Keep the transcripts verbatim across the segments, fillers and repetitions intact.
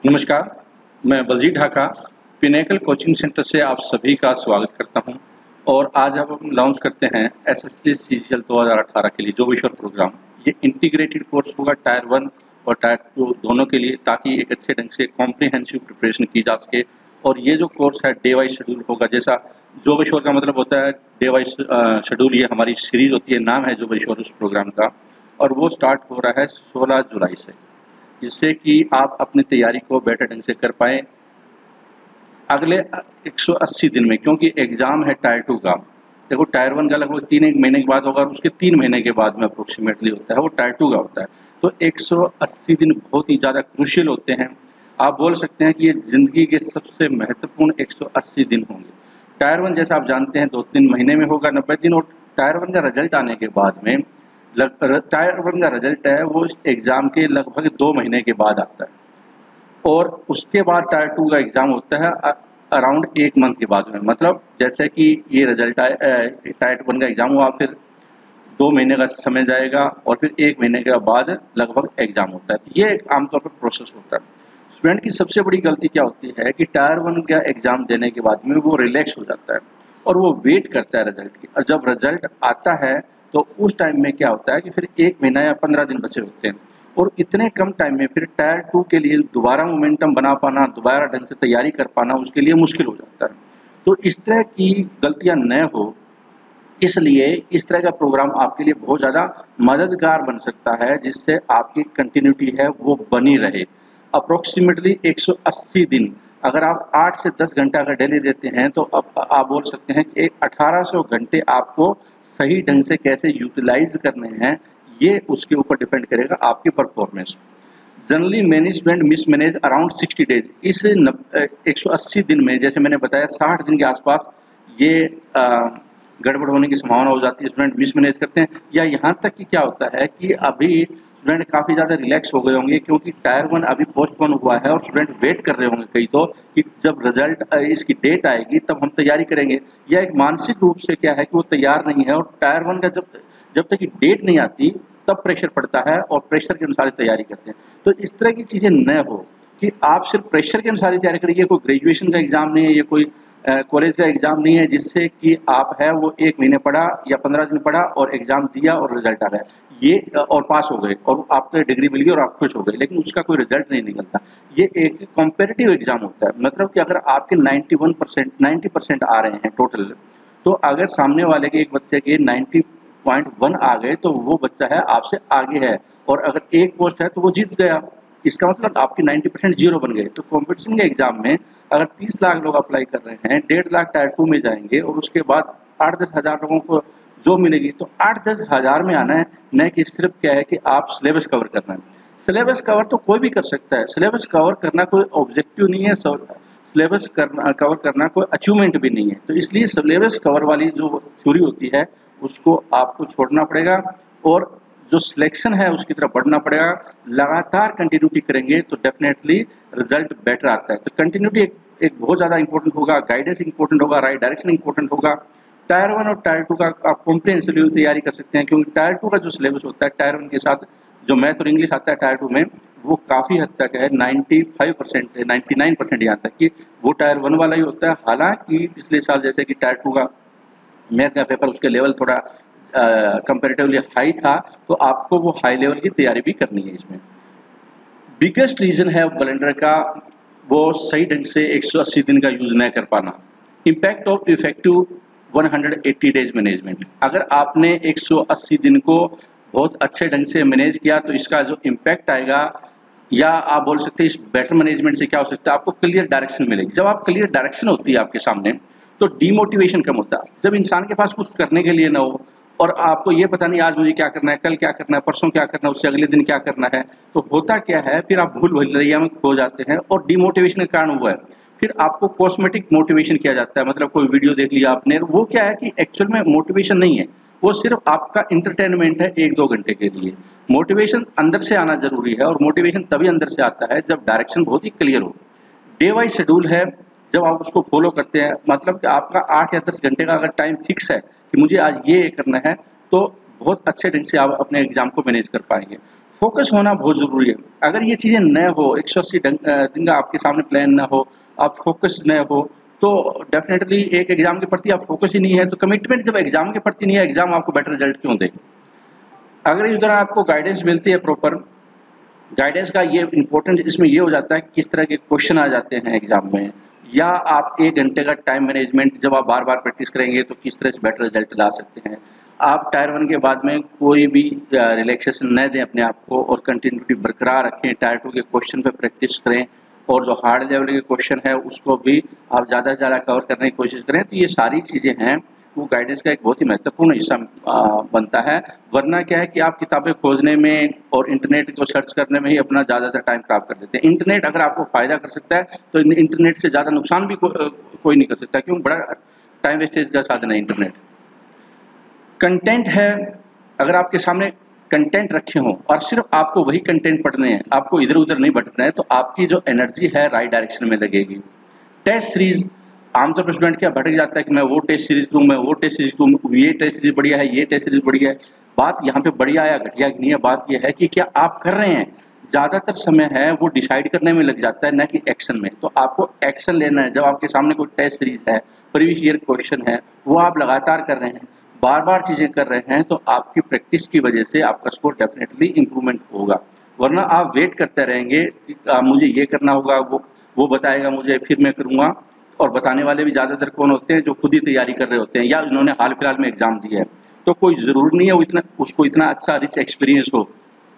नमस्कार, मैं Baljeet Dhaka Pinnacle coaching centre से आप सभी का स्वागत करता हूं और आज अब हम लॉन्च करते हैं एसएससी सीजीएल दो हज़ार अठारह के लिए जो विश्व प्रोग्राम। ये इंटीग्रेटेड कोर्स होगा टायर वन और टायर टू दोनों के लिए, ताकि एक अच्छे ढंग से कॉम्प्रिहेंसिव प्रिपरेशन की जा सके। और ये जो कोर्स है डे वाइज शेड्यूल होगा, जैसा जो विश्व का मतलब होता है डे वाइज शेड्यूल। ये हमारी सीरीज होती है, नाम है जो विश्व उस प्रोग्राम का, और वो स्टार्ट हो रहा है सोलह जुलाई से, जिससे कि आप अपनी तैयारी को बेटर ढंग से कर पाएँ अगले एक सौ अस्सी दिन में। क्योंकि एग्ज़ाम है टायर टू का, देखो टायर वन का लगभग तीन एक महीने के बाद होगा और उसके तीन महीने के बाद में अप्रोक्सीमेटली होता है, वो टायर टू का होता है। तो एक सौ अस्सी दिन बहुत ही ज़्यादा क्रूशियल होते हैं। आप बोल सकते हैं कि ये ज़िंदगी के सबसे महत्वपूर्ण एक सौ अस्सी दिन होंगे। टायर वन जैसा आप जानते हैं दो तीन महीने में होगा, नब्बे दिन, और टायर वन का रिजल्ट आने के बाद में टायर वन का रिजल्ट है वो एग्ज़ाम के लगभग दो महीने के बाद आता है, और उसके बाद टायर टू का एग्ज़ाम होता है अराउंड एक मंथ के बाद में। मतलब जैसे कि ये रिजल्ट आए, टायर वन का एग्ज़ाम हुआ, फिर दो महीने का समय जाएगा और फिर एक महीने के बाद लगभग एग्ज़ाम होता है। तो ये एक आमतौर पर प्रोसेस होता है। स्टूडेंट की सबसे बड़ी गलती क्या होती है कि टायर वन का एग्ज़ाम देने के बाद में वो रिलैक्स हो जाता है और वो वेट करता है रिजल्ट की। और जब रिजल्ट आता है तो उस टाइम में क्या होता है कि फिर एक महीना या पंद्रह दिन बचे होते हैं, और इतने कम टाइम में फिर टायर टू के लिए दोबारा मोमेंटम बना पाना, दोबारा ढंग से तैयारी कर पाना उसके लिए मुश्किल हो जाता है। तो इस तरह की गलतियां न हो, इसलिए इस तरह का प्रोग्राम आपके लिए बहुत ज़्यादा मददगार बन सकता है, जिससे आपकी कंटिन्यूटी है वो बनी रहे। अप्रोक्सीमेटली एक सौ अस्सी दिन अगर आप आठ से दस घंटा अगर डेली देते हैं तो अब आप बोल सकते हैं कि अठारह सौ घंटे आपको सही ढंग से कैसे यूटिलाइज करने हैं, ये उसके ऊपर डिपेंड करेगा आपकी performance. Generally many student miss manage around sixty days. इस एक सौ अस्सी दिन में जैसे मैंने बताया साठ दिन के आसपास ये आ, गड़बड़ होने की संभावना हो जाती है, स्टूडेंट मिस मैनेज करते हैं। या यहाँ तक कि क्या होता है कि अभी स्टूडेंट काफ़ी ज़्यादा रिलैक्स हो गए होंगे क्योंकि टायर वन अभी पोस्टपोन हुआ है और स्टूडेंट वेट कर रहे होंगे कई तो कि जब रिजल्ट इसकी डेट आएगी तब हम तैयारी करेंगे। या एक मानसिक रूप से क्या है कि वो तैयार नहीं है, और टायर वन का जब जब तक कि डेट नहीं आती तब प्रेशर पड़ता है और प्रेशर के अनुसार तैयारी करते हैं। तो इस तरह की चीज़ें न हो कि आप सिर्फ प्रेशर के अनुसार तैयारी करिए। कोई ग्रेजुएशन का एग्ज़ाम नहीं है, ये कोई कॉलेज का एग्ज़ाम नहीं है जिससे कि आप है वो एक महीने पढ़ा या पंद्रह दिन पढ़ा और एग्ज़ाम दिया और रिजल्ट आ गया ये और पास हो गए और आपको डिग्री मिल गई और आप खुश हो गए, लेकिन उसका कोई रिजल्ट नहीं निकलता। ये एक कॉम्पेटिटिव एग्ज़ाम होता है। मतलब कि अगर आपके इक्यानवे परसेंट नब्बे परसेंट आ रहे हैं टोटल, तो अगर सामने वाले के एक बच्चे के नब्बे पॉइंट वन आ गए तो वो बच्चा है आपसे आगे है, और अगर एक पोस्ट है तो वो जीत गया। इसका मतलब आपकी नब्बे परसेंट जीरो बन गए। तो कंपटीशन के एग्जाम में अगर तीस लाख लोग अप्लाई कर रहे हैं, डेढ़ लाख टायर टू में जाएंगे और उसके बाद आठ दस हज़ार लोगों को जो मिलेगी, तो आठ दस हज़ार में आना है, न कि सिर्फ क्या है कि आप सिलेबस कवर करना है। सिलेबस कवर तो कोई भी कर सकता है, सिलेबस कवर करना कोई ऑब्जेक्टिव नहीं है, सिलेबस करना कवर करना कोई अचीवमेंट भी नहीं है। तो इसलिए सिलेबस कवर वाली जो थ्योरी होती है उसको आपको छोड़ना पड़ेगा और जो सिलेक्शन है उसकी तरफ बढ़ना पड़ेगा। लगातार कंटिन्यूटी करेंगे तो डेफिनेटली रिजल्ट बेटर आता है। तो कंटिन्यूटी एक, एक बहुत ज़्यादा इंपॉर्टेंट होगा, गाइडेंस इंपॉर्टेंट होगा, राइट डायरेक्शन इंपॉर्टेंट होगा। टायर वन और टायर टू का आप कॉम्प्रिहेंसिवली तैयारी कर सकते हैं, क्योंकि टायर टू का जो सिलेबस होता है टायर वन के साथ जो मैथ और इंग्लिश आता है टायर टू में, वो काफ़ी हद तक है, पचानवे परसेंट है, निन्यानवे परसेंट यहाँ तक कि वो टायर वन वाला ही होता है। हालांकि पिछले साल जैसे कि टायर टू का मैथ का पेपर उसके लेवल थोड़ा कंपैरेटिवली हाई था, तो आपको वो हाई लेवल की तैयारी भी करनी है। इसमें बिगेस्ट रीज़न है ब्लेंडर का वो सही ढंग से एक सौ अस्सी दिन का यूज़ न कर पाना। इम्पैक्ट ऑफ इफेक्टिव एक सौ अस्सी डेज मैनेजमेंट। अगर आपने एक सौ अस्सी दिन को बहुत अच्छे ढंग से मैनेज किया तो इसका जो इम्पैक्ट आएगा, या आप बोल सकते हैं इस बेटर मैनेजमेंट से क्या हो सकता है, आपको क्लियर डायरेक्शन मिलेगी। जब आप क्लियर डायरेक्शन होती है आपके सामने तो डीमोटिवेशन कम होता है। जब इंसान के पास कुछ करने के लिए ना हो और आपको ये पता नहीं आज मुझे क्या करना है, कल क्या करना है, परसों क्या करना है, उससे अगले दिन क्या करना है, तो होता क्या है फिर आप भूल भुलैया में खो जाते हैं और डीमोटिवेशन के कारण हुआ है। फिर आपको कॉस्मेटिक मोटिवेशन किया जाता है, मतलब कोई वीडियो देख लिया आपने, वो क्या है कि एक्चुअल में मोटिवेशन नहीं है, वो सिर्फ आपका इंटरटेनमेंट है एक दो घंटे के लिए। मोटिवेशन अंदर से आना जरूरी है, और मोटिवेशन तभी अंदर से आता है जब डायरेक्शन बहुत ही क्लियर हो। डे वाइज शेड्यूल है, जब आप उसको फॉलो करते हैं, मतलब कि आपका आठ या दस घंटे का अगर टाइम फिक्स है कि मुझे आज ये करना है, तो बहुत अच्छे ढंग से आप अपने एग्जाम को मैनेज कर पाएंगे। फोकस होना बहुत ज़रूरी है। अगर ये चीज़ें न हो, एक सौ अस्सी दिन का आपके सामने प्लान ना हो, आप फोकस न हो, तो डेफिनेटली एक एग्ज़ाम के प्रति आप फोकस ही नहीं है, तो कमिटमेंट जब एग्ज़ाम के प्रति नहीं है, एग्ज़ाम आपको बेटर रिजल्ट क्यों देगा? अगर इस दौरान आपको गाइडेंस मिलती है प्रॉपर, गाइडेंस का ये इम्पोर्टेंट इसमें ये हो जाता है कि किस तरह के क्वेश्चन आ जाते हैं एग्ज़ाम में, या आप एक घंटे का टाइम मैनेजमेंट जब आप बार-बार प्रैक्टिस करेंगे तो किस तरह से बेटर रिजल्ट ला सकते हैं। आप टायर वन के बाद में कोई भी अ, रिलैक्सेशन न दें अपने आप को और कंटिन्यूटी बरकरार रखें। टायर टू के क्वेश्चन पे प्रैक्टिस करें और जो हार्ड लेवल के क्वेश्चन है उसको भी आप ज़्यादा से ज़्यादा कवर करने की कोशिश करें। तो ये सारी चीज़ें हैं, वो गाइडेंस का एक बहुत ही महत्वपूर्ण हिस्सा अ, बनता है। वरना क्या है कि आप किताबें खोजने में और इंटरनेट को सर्च करने में ही अपना ज़्यादातर टाइम खराब कर देते हैं। इंटरनेट अगर आपको फ़ायदा कर सकता है, तो इन इंटरनेट से ज़्यादा नुकसान भी को अ, कोई नहीं कर सकता, क्यों? बड़ा टाइम वेस्टेज का साधन है इंटरनेट। कंटेंट है, अगर आपके सामने कंटेंट रखे हों और सिर्फ आपको वही कंटेंट पढ़ने हैं, आपको इधर-उधर नहीं भटकना है, तो आपकी जो एनर्जी है राइट डायरेक्शन में लगेगी। टेस्ट सीरीज़, आमतौर पर स्टूडेंट क्या भटक जाता है कि मैं वो टेस्ट सीरीज़ लूँ, मैं वो टेस्ट सीरीज़ लूँ, ये टेस्ट सीरीज़ बढ़िया है, ये टेस्ट सीरीज़ बढ़िया है। बात यहाँ पे बढ़िया या घटिया की नहीं है, बात ये है कि क्या आप कर रहे हैं। ज़्यादातर समय है वो डिसाइड करने में लग जाता है, ना कि एक्शन में। तो आपको एक्शन लेना है। जब आपके सामने कोई टेस्ट सीरीज़ है, प्रीवियस ईयर क्वेश्चन है, वो आप लगातार कर रहे हैं, बार-बार चीज़ें कर रहे हैं, तो आपकी प्रैक्टिस की वजह से आपका स्कोर डेफिनेटली इम्प्रूवमेंट होगा। वरना आप वेट करते रहेंगे कि आ, मुझे ये करना होगा, वो वो बताएगा मुझे, फिर मैं करूँगा। और बताने वाले भी ज़्यादातर कौन होते हैं? जो खुद ही तैयारी कर रहे होते हैं या जिन्होंने हाल-फिलहाल में एग्ज़ाम दिया है। तो कोई ज़रूरी नहीं है वो इतना उसको इतना अच्छा रिच एक्सपीरियंस हो,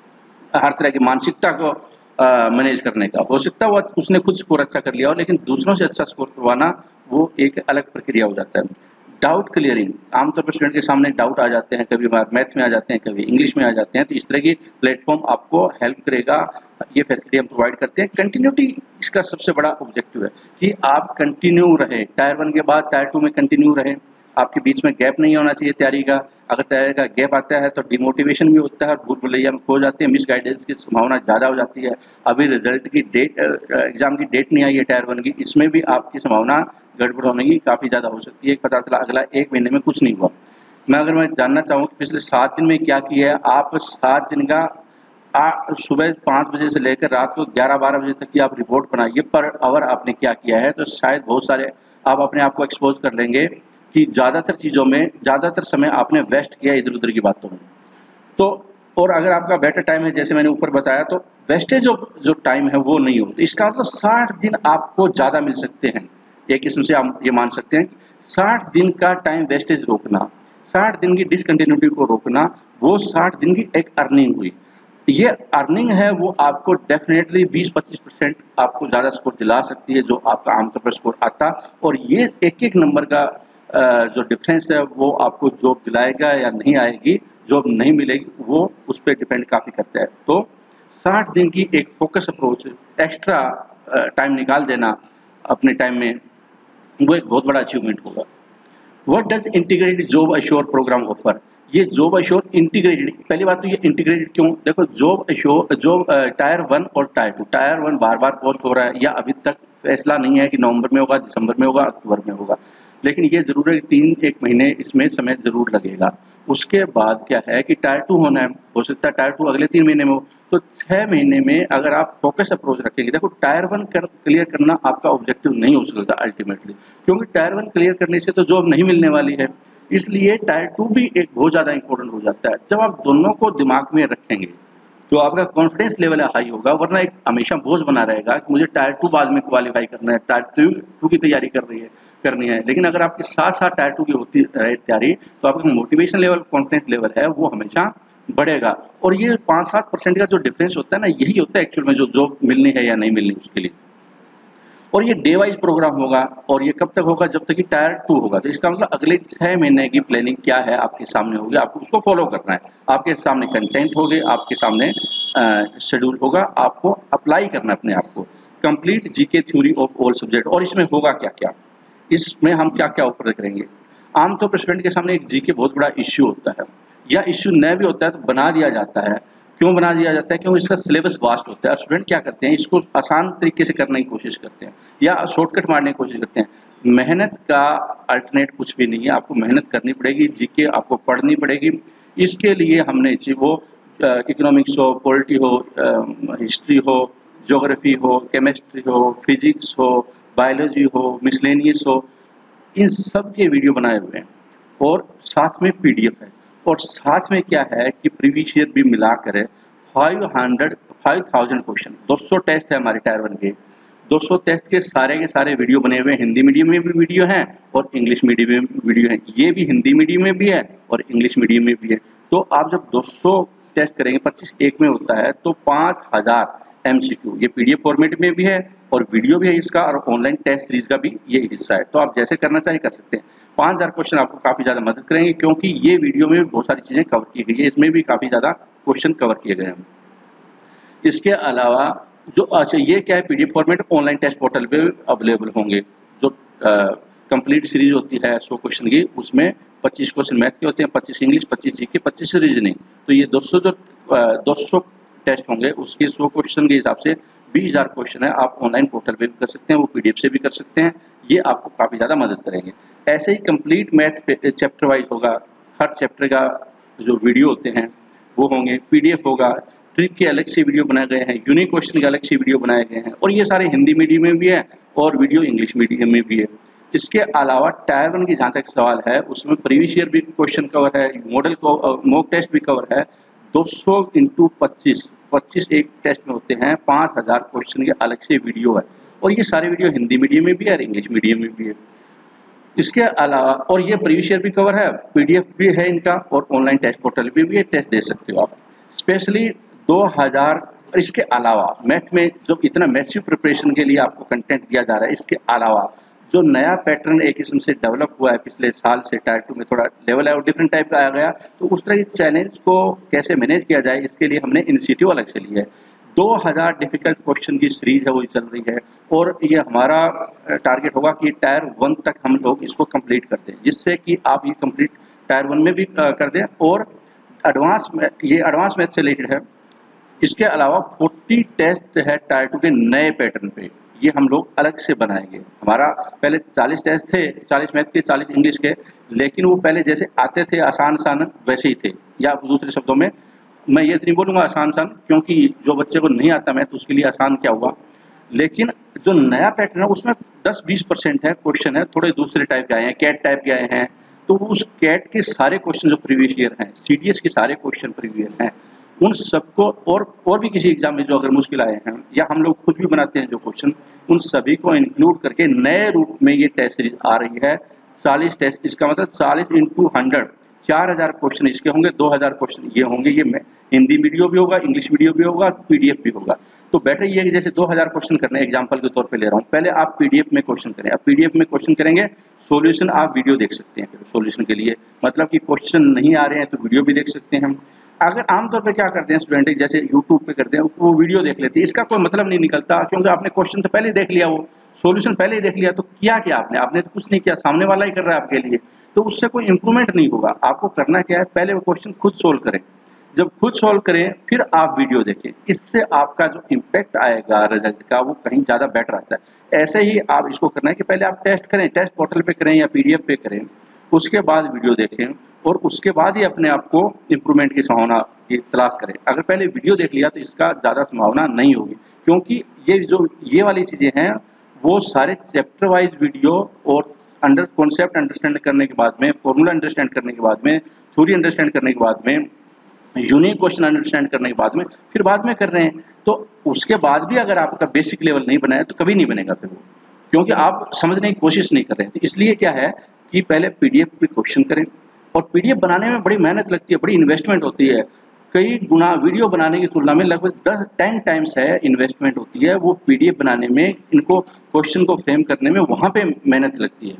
हर तरह की मानसिकता को अ, मैनेज करने का। हो सकता है वो उसने खुद स्कोर अच्छा कर लिया हो, लेकिन दूसरों से अच्छा स्कोर करवाना वो एक अलग प्रक्रिया हो जाता है। डाउट क्लियरिंग, आमतौर पर स्टूडेंट के सामने डाउट आ जाते हैं, कभी बार मैथ में आ जाते हैं, कभी इंग्लिश में आ जाते हैं, तो इस तरह की प्लेटफ़ॉर्म आपको हेल्प करेगा। ये फैसिलिटी हम प्रोवाइड करते हैं। कंटिन्यूटी इसका सबसे बड़ा ऑब्जेक्टिव है कि आप कंटिन्यू रहें, टायर वन के बाद टायर टू में कंटिन्यू रहें। आपके बीच में गैप नहीं होना चाहिए तैयारी का। अगर तैयारी का गैप आता है तो डिमोटिवेशन भी होता है और भूल-भुलैया में खो जाते हैं, मिसगाइडेंस की संभावना ज़्यादा हो जाती है। अभी रिजल्ट की डेट अ, एग्ज़ाम की डेट नहीं आई है टायर वन की, इसमें भी आपकी संभावना गड़बड़ होने की काफ़ी ज़्यादा हो सकती है। पता चला अगला एक महीने में कुछ नहीं हुआ। मैं अगर मैं जानना चाहूँ कि पिछले सात दिन में क्या किया है, आप सात दिन का आ, सुबह पाँच बजे से लेकर रात को ग्यारह बारह बजे तक की आप रिपोर्ट बनाइए, पर आवर आपने क्या किया है, तो शायद बहुत सारे आप अपने आप को एक्सपोज़ कर लेंगे कि ज़्यादातर चीज़ों में ज़्यादातर समय आपने वेस्ट किया इधर-उधर की बातों में। तो और अगर आपका बेटर टाइम है, जैसे मैंने ऊपर बताया, तो वेस्टेज ऑफ जो टाइम है वो नहीं हो। तो इसका मतलब साठ दिन आपको ज़्यादा मिल सकते हैं। एक किस्म से आप ये मान सकते हैं कि साठ दिन का टाइम वेस्टेज रोकना, साठ दिन की डिसकंटिन्यूटी को रोकना, वो साठ दिन की एक अर्निंग हुई। ये अर्निंग है वो आपको डेफिनेटली बीस पच्चीस परसेंट आपको ज़्यादा स्कोर दिला सकती है, जो आपका आमतौर पर स्कोर आता। और ये एक-एक नंबर का अ, जो डिफरेंस है वो आपको जॉब दिलाएगा या नहीं आएगी, जॉब नहीं मिलेगी, वो उस पे डिपेंड काफ़ी करता है। तो साठ दिन की एक focus approach, extra uh, time निकाल देना अपने टाइम में, वो एक बहुत बड़ा अचीवमेंट होगा। What does integrated job assure programme offer? ये जॉब एश्योर इंटीग्रेटेड, पहली बात तो ये इंटीग्रेटेड क्यों? देखो, job assure job uh, tier one और टायर टू, टायर वन बार-बार पोस्ट हो रहा है या अभी तक फैसला नहीं है कि नवंबर में होगा, दिसंबर में होगा, अक्टूबर में होगा। लेकिन ये ज़रूर है कि तीन एक महीने इसमें समय ज़रूर लगेगा। उसके बाद क्या है कि टायर टू होना है, हो सकता है टायर टू अगले तीन महीने में हो। तो छह महीने में अगर आप फोकस अप्रोच रखेंगे, देखो टायर वन कर क्लियर करना आपका ऑब्जेक्टिव नहीं हो सकता अल्टीमेटली, क्योंकि टायर वन क्लियर करने से तो जॉब नहीं मिलने वाली है। इसलिए टायर टू भी एक बहुत ज़्यादा इंपॉर्टेंट हो जाता है। जब आप दोनों को दिमाग में रखेंगे, तो आपका कॉन्फिडेंस लेवल हाई होगा। वरना एक हमेशा बोझ बना रहेगा कि मुझे टायर टू बाद में क्वालिफाई करना है, टायर टू टू की तैयारी कर रही है करनी है। लेकिन अगर आपके साथ-साथ टायर टू की होती रहे तैयारी, तो आपका मोटिवेशन लेवल, कॉन्फिडेंस लेवल है, वो हमेशा बढ़ेगा। और ये पाँच सात परसेंट का जो डिफरेंस होता है ना, यही होता है एक्चुअल में जो जॉब मिलनी है या नहीं मिलनी उसके लिए। और ये डे वाइज प्रोग्राम होगा, और ये कब तक होगा? जब तक कि टायर टू होगा। तो इसका मतलब अगले छह महीने की प्लानिंग क्या है आपके सामने होगी, आपको उसको फॉलो करना है। आपके सामने कंटेंट होंगे, आपके सामने शेड्यूल होगा, आपको अप्लाई करना है अपने आप को। Complete GK theory of all subject. और इसमें होगा क्या क्या, इसमें हम क्या क्या ऑफर करेंगे? आमतौर पर स्टूडेंट के सामने एक जीके बहुत बड़ा इश्यू होता है, या इश्यू न भी होता है तो बना दिया जाता है। क्यों बना दिया जाता है? क्योंकि इसका सिलेबस वास्ट होता है और स्टूडेंट क्या करते हैं, इसको आसान तरीके से करने की कोशिश करते हैं या शॉर्टकट मारने की कोशिश करते हैं। मेहनत का अल्टरनेट कुछ भी नहीं है, आपको मेहनत करनी पड़ेगी, जीके आपको पढ़नी पड़ेगी। इसके लिए हमने वो इकोनॉमिक्स हो, पॉलिटी हो, हिस्ट्री हो, ज्योग्राफी हो, केमिस्ट्री हो, फिजिक्स हो, बायोलॉजी हो, मिसलेनियस हो, इन सब के वीडियो बनाए हुए हैं और साथ में पीडीएफ है और साथ में क्या है कि प्रीवियस ईयर भी मिलाकर है five hundred five thousand question, दो सौ टेस्ट है हमारे टायर वन के, दो सौ टेस्ट के सारे के सारे वीडियो बने हुए हैं। हिंदी मीडियम में भी वीडियो हैं और इंग्लिश मीडियम में भी वीडियो हैं। ये भी हिंदी मीडियम में भी है और इंग्लिश मीडियम में भी है। तो आप जब दो सौ टेस्ट करेंगे, पच्चीस एक में होता है, तो पाँच हजार एमसीक्यू ये पीडीएफ फॉर्मेट में भी है और वीडियो भी है इसका और ऑनलाइन टेस्ट सीरीज का भी ये हिस्सा है। तो आप जैसे करना चाहिए कर सकते हैं। पाँच हजार क्वेश्चन आपको काफी ज्यादा मदद करेंगे क्योंकि ये वीडियो में भी बहुत सारी चीजें कवर की गई है, इसमें भी काफी ज्यादा क्वेश्चन कवर किए गए हैं। इसके अलावा जो अच्छा ये क्या है, PDF format online test portal पे अवेलेबल होंगे। जो कंप्लीट सीरीज होती है सौ क्वेश्चन की, उसमें पच्चीस क्वेश्चन मैथ के होते हैं, पच्चीस इंग्लिश, पच्चीस जीके, पच्चीस रीजनिंग। तो ये दो सौ जो दो सौ टेस्ट होंगे उसके सौ क्वेश्चन के हिसाब से बीस हजार क्वेश्चन है। आप ऑनलाइन पोर्टल पे भी कर सकते हैं, वो पीडीएफ से भी कर सकते हैं। ये आपको काफी ज्यादा मदद करेंगे। ऐसे ही कंप्लीट मैथ चैप्टर वाइज होगा, हर चैप्टर का जो वीडियो होते हैं वो होंगे, पीडीएफ होगा, ट्रिक के अलग से वीडियो बनाए गए हैं, यूनिक क्वेश्चन के अलग से वीडियो बनाए गए हैं और ये सारे हिंदी मीडियम में भी है और वीडियो इंग्लिश मीडियम में भी है। इसके अलावा टायर वन की जहाँ तक सवाल है उसमें प्रीवियस ईयर भी क्वेश्चन कवर है, मॉडल को मॉक टेस्ट भी कवर है। दो सौ इंटू पच्चीस पच्चीस एक टेस्ट में होते हैं, पाँच हजार क्वेश्चन के अलग से वीडियो है और ये सारे वीडियो हिंदी मीडियम में भी है और इंग्लिश मीडियम में भी है। इसके अलावा और ये प्रीवियस ईयर भी कवर है, पीडीएफ भी है इनका और ऑनलाइन टेस्ट पोर्टल पे भी ये टेस्ट दे सकते हो आप। स्पेशली दो हज़ार इसके अलावा मैथ में जो इतना मैसिव प्रिपरेशन के लिए आपको कंटेंट दिया जा रहा है, इसके अलावा जो नया पैटर्न एक किस्म से डेवलप हुआ है पिछले साल से, टायर टू में थोड़ा लेवल है और डिफरेंट टाइप का आ गया, तो उस तरह के चैलेंज को कैसे मैनेज किया जाए इसके लिए हमने इनिशिएटिव अलग से लिया है। दो हज़ार डिफिकल्ट क्वेश्चन की सीरीज है वो चल रही है और ये हमारा टारगेट होगा कि टायर वन तक हम लोग इसको कंप्लीट कर दें, जिससे कि आप ये कंप्लीट टायर वन में भी कर दें और एडवांस में ये एडवांस मैथ से रिलेटेड है। इसके अलावा चालीस टेस्ट है टायर टू के नए पैटर्न पे, ये हम लोग अलग से बनाएंगे। हमारा पहले चालीस टेस्ट थे, चालीस मैथ के, चालीस इंग्लिश के, लेकिन वो पहले जैसे आते थे आसान आसान वैसे ही थे, या दूसरे शब्दों में मैं ये नहीं बोलूँगा आसान आसान क्योंकि जो बच्चे को नहीं आता मैथ उसके लिए आसान क्या हुआ, लेकिन जो नया पैटर्न है उसमें दस बीस परसेंट है क्वेश्चन है थोड़े दूसरे टाइप के आए हैं, कैट टाइप के आए हैं। तो उस कैट के सारे क्वेश्चन जो प्रीवियस ईयर हैं, सीडीएस के सारे क्वेश्चन प्रीवियस हैं, उन सबको और और भी किसी एग्जाम में जो अगर मुश्किल आए हैं या हम लोग खुद भी बनाते हैं जो क्वेश्चन, उन सभी को इंक्लूड करके नए रूप में ये टेस्ट सीरीज आ रही है। चालीस टेस्ट, इसका मतलब चालीस इंटू हंड्रेड, चार हजार क्वेश्चन इसके होंगे, दो हजार क्वेश्चन ये होंगे। ये हिंदी वीडियो भी होगा, इंग्लिश वीडियो भी होगा, पीडीएफ भी होगा। तो बेटर ये है कि जैसे दो हज़ार क्वेश्चन करने एग्जांपल के तौर पे ले रहा हूँ, पहले आप पीडीएफ में क्वेश्चन करें। अब पीडीएफ में क्वेश्चन करेंगे, सॉल्यूशन आप वीडियो देख सकते हैं। फिर सॉल्यूशन के लिए मतलब कि क्वेश्चन नहीं आ रहे हैं तो वीडियो भी देख सकते हैं हम। अगर आमतौर पे क्या करते हैं स्टूडेंट, जैसे यूट्यूब पे करते हैं, वो वीडियो देख लेते हैं, इसका कोई मतलब नहीं निकलता क्योंकि आपने क्वेश्चन तो पहले देख लिया, वो सॉल्यूशन पहले ही देख लिया, तो किया क्या आपने आपने तो कुछ नहीं किया, सामने वाला ही कर रहा है आपके लिए, तो उससे कोई इंप्रूवमेंट नहीं होगा। आपको करना क्या है, पहले वो क्वेश्चन खुद सोल्व करें, जब खुद सॉल्व करें फिर आप वीडियो देखें, इससे आपका जो इम्पैक्ट आएगा रिजल्ट का वो कहीं ज़्यादा बेटर आता है। ऐसे ही आप इसको करना है कि पहले आप टेस्ट करें, टेस्ट पोर्टल पे करें या पीडीएफ पे करें, उसके बाद वीडियो देखें और उसके बाद ही अपने आप को इम्प्रूवमेंट की संभावना की तलाश करें। अगर पहले वीडियो देख लिया तो इसका ज़्यादा संभावना नहीं होगी, क्योंकि ये जो ये वाली चीज़ें हैं वो सारे चैप्टर वाइज वीडियो और अंडर कॉन्सेप्ट अंडरस्टैंड करने के बाद में, फॉर्मूला अंडरस्टैंड करने के बाद में, थ्योरी अंडरस्टैंड करने के बाद में, यूनिक क्वेश्चन अंडरस्टैंड करने के बाद में, फिर बाद में कर रहे हैं, तो उसके बाद भी अगर आपका बेसिक लेवल नहीं बनाया तो कभी नहीं बनेगा फिर वो, क्योंकि आप समझने की कोशिश नहीं कर रहे हैं। तो इसलिए क्या है कि पहले पीडीएफ पे क्वेश्चन करें, और पीडीएफ बनाने में बड़ी मेहनत लगती है, बड़ी इन्वेस्टमेंट होती है, कई गुना वीडियो बनाने की तुलना में लगभग दस टेन टाइम्स है इन्वेस्टमेंट होती है वो पीडीएफ बनाने में, इनको क्वेश्चन को फ्रेम करने में, वहां पे मेहनत लगती है।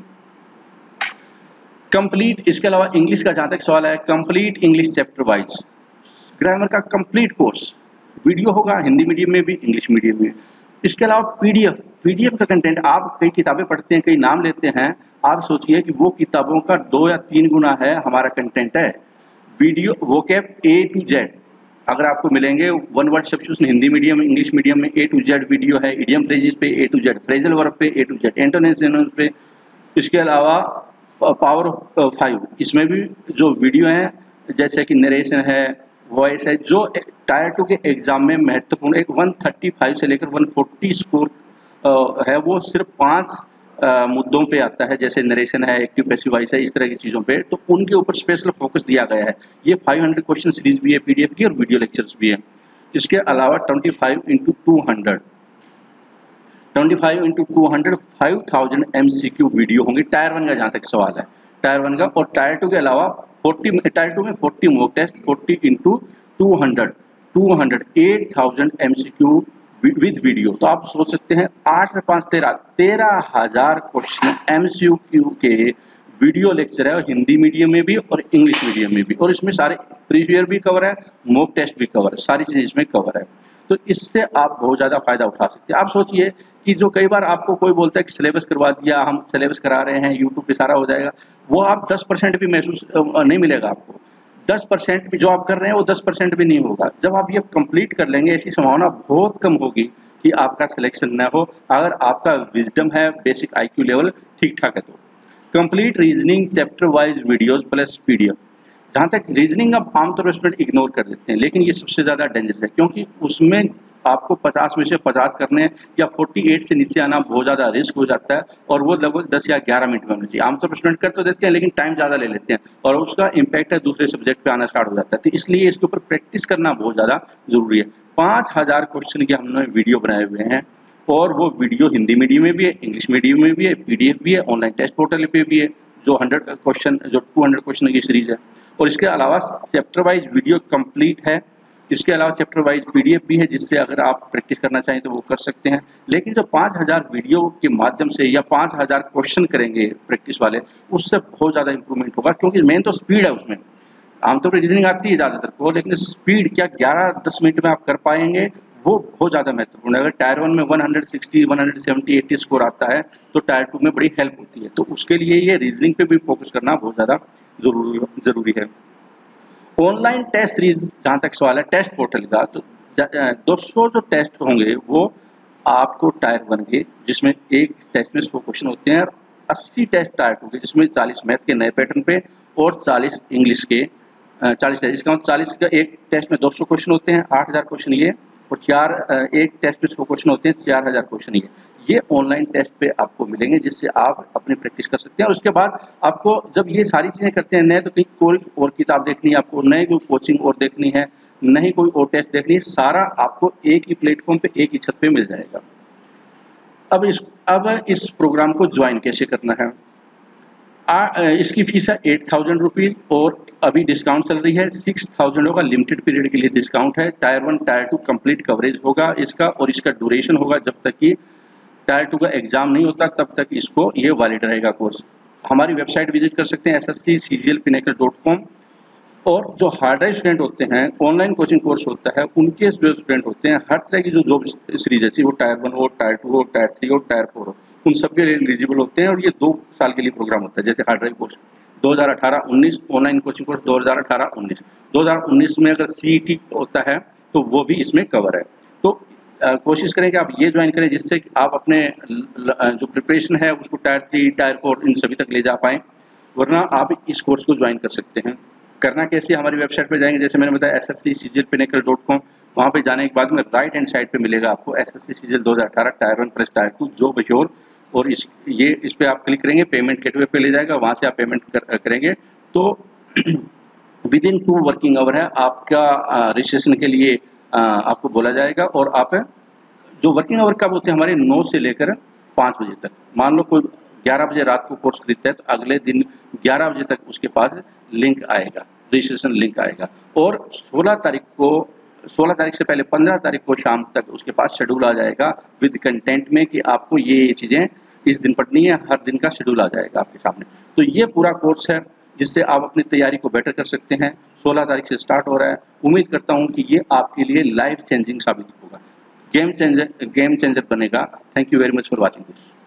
कंप्लीट, इसके अलावा इंग्लिश का जहां तक सवाल है, complete English chapter wise grammar का कंप्लीट कोर्स वीडियो होगा, हिंदी मीडियम में भी, इंग्लिश मीडियम में। इसके अलावा पीडीएफ, पीडीएफ का कंटेंट, आप कई किताबें पढ़ते हैं, कई नाम लेते हैं, आप सोचिए कि वो किताबों का दो या तीन गुना है हमारा कंटेंट है। Video vocab A to Z अगर आपको मिलेंगे, one word substitution Hindi medium, English medium में ए टू जेड वीडियो है, इडियम फ्रेजेस पे A to Z, phrasal verb पे ए टू जेड, इंटोनेशन पे। इसके अलावा पावर फाइव, इसमें भी जो वीडियो है जैसे कि नरेशन है, वॉइस है। जो टायर टू के एग्जाम में महत्वपूर्ण एक एक सौ पैंतीस से लेकर एक सौ चालीस स्कोर है, वो सिर्फ पांच मुद्दों पे आता है, जैसे नरेशन है, एक्टिव पैसिव वॉइस है, इस तरह की चीज़ों पे, तो उनके ऊपर स्पेशल फोकस दिया गया है। ये पाँच सौ क्वेश्चन सीरीज भी है पीडीएफ की, और वीडियो लेक्चर्स भी है। इसके अलावा पच्चीस इंटू दो सौ पच्चीस इंटू दो सौ पाँच हज़ार एमसीक्यू वीडियो होंगे टायर वन का, जहाँ तक सवाल है टायर वन का। और टायर टू के अलावा चालीस टायर टू में चालीस मॉक टेस्ट, चालीस इंटू दो सौ दो सौ आठ हज़ार एमसीक्यू विद वीडियो। तो आप सोच सकते हैं आठ से पाँच तेरह तेरह हजार क्वेश्चन एमसीक्यू के वीडियो लेक्चर है, और हिंदी मीडियम में भी और इंग्लिश मीडियम में भी, और इसमें सारे प्रीवियस ईयर भी कवर है, मॉक टेस्ट भी कवर है, सारी चीजें इसमें कवर है। तो इससे आप बहुत ज़्यादा फायदा उठा सकते हैं। आप सोचिए कि जो कई बार आपको कोई बोलता है कि सिलेबस करवा दिया, हम सिलेबस करा रहे हैं, यूट्यूब पे सारा हो जाएगा, वो आप दस परसेंट भी महसूस नहीं मिलेगा आपको। दस परसेंट भी जो आप कर रहे हैं वो दस परसेंट भी नहीं होगा। जब आप ये कंप्लीट कर लेंगे, ऐसी संभावना बहुत कम होगी कि आपका सिलेक्शन न हो, अगर आपका विजडम है, बेसिक आईक्यू लेवल ठीक ठाक है तो। Complete reasoning chapter wise videos plus PDF. जहाँ तक रीजनिंग अब आमतौर पर स्टूडेंट इग्नोर कर देते हैं, लेकिन ये सबसे ज़्यादा डेंजरस है, क्योंकि उसमें आपको पचास में से पचास करने या अड़तालीस से नीचे आना बहुत ज़्यादा रिस्क हो जाता है, और वो लगभग दस या ग्यारह मिनट में होना चाहिए। आमतौर पर स्टूडेंट कर तो देते हैं, लेकिन टाइम ज़्यादा ले लेते हैं, और उसका इम्पैक्ट है दूसरे सब्जेक्ट पे आना स्टार्ट हो जाता है। तो इसलिए इसके ऊपर प्रैक्टिस करना बहुत ज़्यादा जरूरी है। पाँच हज़ार क्वेश्चन के हमने वीडियो बनाए हुए हैं, और वो वीडियो हिंदी मीडियम में भी है, इंग्लिश मीडियम में भी है, पीडीएफ भी है, ऑनलाइन टेस्ट पोर्टल पे भी है, जो हंड्रेड क्वेश्चन जो टू हंड्रेड क्वेश्चन की सीरीज है। और इसके अलावा चैप्टर वाइज वीडियो कंप्लीट है। इसके अलावा चैप्टर वाइज पीडीएफ भी है, जिससे अगर आप प्रैक्टिस करना चाहें तो वो कर सकते हैं। लेकिन जो पाँच हज़ार वीडियो के माध्यम से या पाँच हज़ार क्वेश्चन करेंगे प्रैक्टिस वाले, उससे बहुत ज़्यादा इंप्रूवमेंट होगा, क्योंकि मेन तो स्पीड है उसमें। आमतौर पर रीजनिंग आती है ज़्यादातर को, लेकिन स्पीड क्या ग्यारह दस मिनट में आप कर पाएंगे, वो बहुत ज़्यादा महत्वपूर्ण है। अगर टायर वन में एक सौ साठ, एक सौ सत्तर, अस्सी स्कोर आता है, तो टायर टू में बड़ी हेल्प होती है। तो उसके लिए ये रीजनिंग पे भी फोकस करना बहुत ज़्यादा जरूरी जरूरी है। ऑनलाइन टेस्ट सीरीज जहाँ तक सवाल है टेस्ट पोर्टल का, तो दो सौ जो टेस्ट होंगे वो आपको टायर वन के, जिसमें एक टेस्ट में सौ क्वेश्चन होते हैं, और अस्सी टेस्ट टायर टू के, जिसमें चालीस मैथ के नए पैटर्न पे और चालीस इंग्लिश के चालीस टेस्ट। इसका मतलब चालीस का एक टेस्ट में दो सौ क्वेश्चन होते हैं, आठ हज़ार क्वेश्चन ये, और चार एक टेस्ट में सौ क्वेश्चन होते हैं, चार हज़ार क्वेश्चन ये ये ऑनलाइन टेस्ट पे आपको मिलेंगे, जिससे आप अपनी प्रैक्टिस कर सकते हैं। और उसके बाद आपको जब ये सारी चीज़ें करते हैं, नए तो कहीं कोई और किताब देखनी है आपको, नए कोई कोचिंग और देखनी है, नहीं कोई और टेस्ट देखनी है, सारा आपको एक ही प्लेटफॉर्म पे, एक ही छत पे मिल जाएगा। अब इस अब इस प्रोग्राम को ज्वाइन कैसे करना है? आ, इसकी फीस है एट थाउजेंड रुपीज़, और अभी डिस्काउंट चल रही है, सिक्स थाउजेंड होगा, लिमिटेड पीरियड के लिए डिस्काउंट है। Tier one tier two complete coverage होगा इसका, और इसका ड्यूरेशन होगा जब तक कि टायर टू का एग्जाम नहीं होता, तब तक इसको ये वैलिड रहेगा कोर्स। हमारी वेबसाइट विजिट कर सकते हैं S S C C G L pinnacle dot com. और जो हार्ड ड्राइव स्टूडेंट होते हैं, ऑनलाइन कोचिंग कोर्स होता है, उनके जो स्टूडेंट होते हैं, हर तरह की जो जॉब सीरीज है, वो टायर वन हो, टायर टू हो, टायर थ्री हो, टायर फोर हो, उन सब के लिए एलिजिबल होते हैं। और ये दो साल के लिए प्रोग्राम होता है, जैसे हार्ड ड्राइव कोर्स दो हज़ार अठारह उन्नीस, ऑनलाइन कोचिंग कोर्स दो हज़ार अठारह उन्नीस। दो हज़ार उन्नीस में अगर सीईटी होता है तो वो भी इसमें कवर है। तो आ, कोशिश करें कि आप ये ज्वाइन करें, जिससे कि आप अपने जो प्रिपरेशन है उसको टायर थ्री टायर फोर इन सभी तक ले जा पाएँ, वरना आप इस कोर्स को ज्वाइन कर सकते हैं। करना कैसे? हमारी वेबसाइट पे जाएंगे, जैसे मैंने बताया S S C C G L pinnacle dot com. वहाँ पे जाने के बाद में राइट हैंड साइड पे मिलेगा आपको S S C C G L दो हज़ार अठारह tier one plus tier two जो बश्योर, और इस ये इस पे आप क्लिक करेंगे, पेमेंट गेटवे पे ले जाएगा, वहाँ से आप पेमेंट कर, करेंगे तो within two working hour है आपका रजिस्ट्रेशन के लिए आ, आपको बोला जाएगा। और आप जो वर्किंग आवर कब होते हैं हमारे, नौ से लेकर पाँच बजे तक। मान लो कोई ग्यारह बजे रात को कोर्स खरीदता है, तो अगले दिन ग्यारह बजे तक उसके पास लिंक आएगा, रजिस्ट्रेशन लिंक आएगा। और सोलह तारीख को सोलह तारीख से पहले पंद्रह तारीख को शाम तक उसके पास शेड्यूल आ जाएगा विद कंटेंट में, कि आपको ये चीज़ें इस दिन पढ़नी है, हर दिन का शेड्यूल आ जाएगा आपके सामने। तो ये पूरा कोर्स है जिससे आप अपनी तैयारी को बेटर कर सकते हैं। सोलह तारीख से स्टार्ट हो रहा है। उम्मीद करता हूँ कि ये आपके लिए लाइफ चेंजिंग साबित होगा, गेम चेंजर गेम चेंजर बनेगा। Thank you very much for watching this.